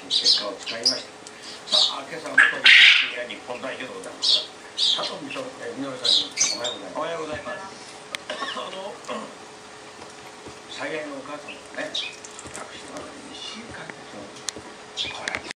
結果をつかみました。さあ、今朝は元ジュニア日本代表でございます。佐藤みのるさんにおはようございます。最愛のお母さんもね、私の1週間ですよ。これ